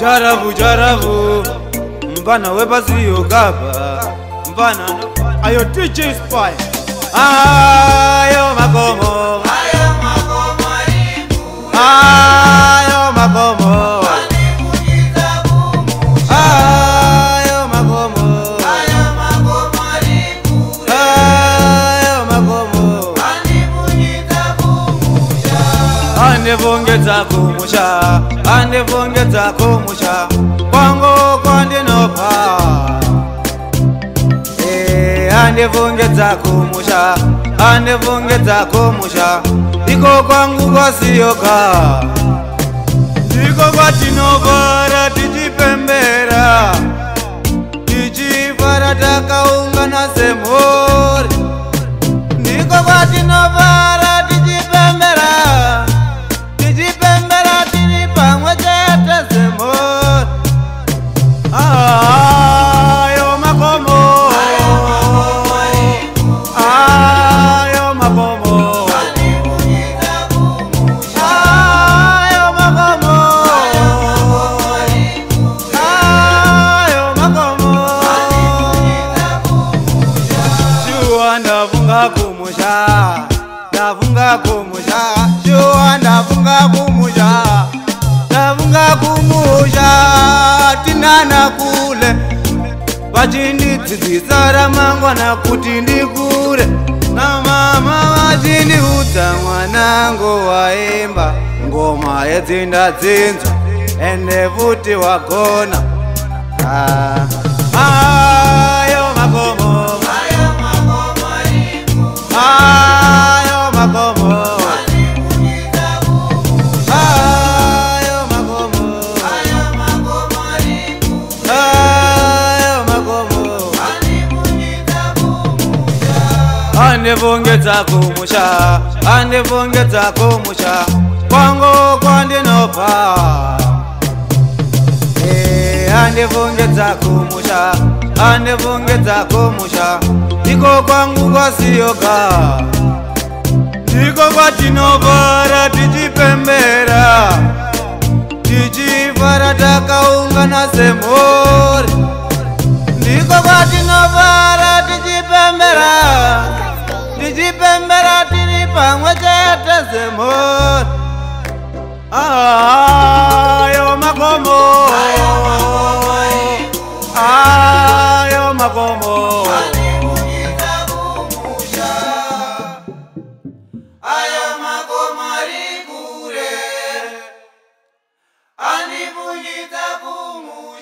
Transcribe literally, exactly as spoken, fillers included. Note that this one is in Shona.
Jarabu jarabu Mbana webasiyo gaba Mbana Ayo D J Spy Ayo makomo Ayo makomo riku Ayo makomo Wanimujiza kumusha Ayo makomo Ayo makomo riku Ayo makomo Wanimujiza kumusha Ande vongeza kumusha Ande vongeza kumusha Kwango kwande nopa Eh ande vongeza kumusha Ande vongeza kumusha Iko kwangu kwasiyoka Iko kwa tinovara tijipembera Tijivara takaunga na semori Niko kwa tinovara tijipembera Tijipembera tilipangwa chete semori Ayo makomo Ayo makomo Wanimujiza kumusha Ayo makomo Ayo makomo Shua ndafunga kumusha Ndafunga kumusha Shua ndafunga kumusha Ndafunga kumusha Tinana kule Vachindi dzidzisara mangwana kuti ndikure Na mama vachindi udza mwanangu waimba Ngoma yedzinda dzinzwa Ende futi wagona ah. Ayo makomo Ayo makomo riku Ayo makomo Wanimujiza kumusha Ayo makomo Ayo makomo riku Ayo makomo Wanimujiza kumusha Ande vongeza kumusha Ande vongeza kumusha Kwango kwande nopa Eh ande vongeza kumusha Ande vongeza kumusha Iko kwangu kwasiyoka Iko kwa tinovara tijipembera Tijivara takaunga na semori Ndiko kwa tinovara tijipembera Tijipembera tilipangwa chete semori Ayo makomo Ayo makomo Wanimujiza kumusha Ayo makomo rikure Wanimujiza kumusha